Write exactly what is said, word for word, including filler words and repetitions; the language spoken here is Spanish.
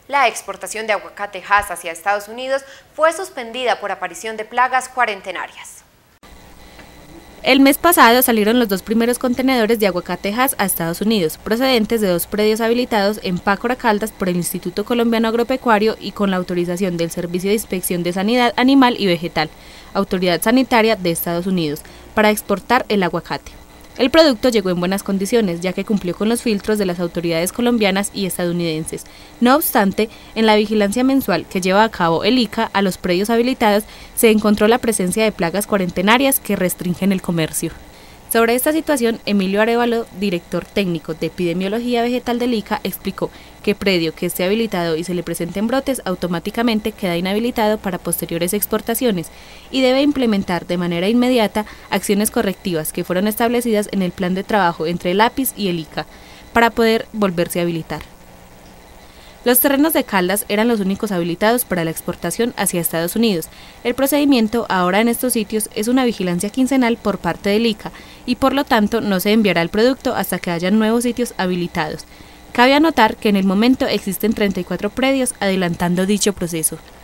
La exportación de aguacate Hass hacia Estados Unidos fue suspendida por aparición de plagas cuarentenarias. El mes pasado salieron los dos primeros contenedores de aguacate Hass a Estados Unidos, procedentes de dos predios habilitados en Pácora, Caldas por el Instituto Colombiano Agropecuario y con la autorización del Servicio de Inspección de Sanidad Animal y Vegetal, Autoridad Sanitaria de Estados Unidos, para exportar el aguacate. El producto llegó en buenas condiciones, ya que cumplió con los filtros de las autoridades colombianas y estadounidenses. No obstante, en la vigilancia mensual que lleva a cabo el I C A a los predios habilitados, se encontró la presencia de plagas cuarentenarias que restringen el comercio. Sobre esta situación, Emilio Arévalo, director técnico de Epidemiología Vegetal del I C A, explicó que predio que esté habilitado y se le presenten brotes automáticamente queda inhabilitado para posteriores exportaciones y debe implementar de manera inmediata acciones correctivas que fueron establecidas en el plan de trabajo entre el APIS y el I C A para poder volverse a habilitar. Los terrenos de Caldas eran los únicos habilitados para la exportación hacia Estados Unidos. El procedimiento ahora en estos sitios es una vigilancia quincenal por parte del I C A y por lo tanto no se enviará el producto hasta que hayan nuevos sitios habilitados. Cabe anotar que en el momento existen treinta y cuatro predios adelantando dicho proceso.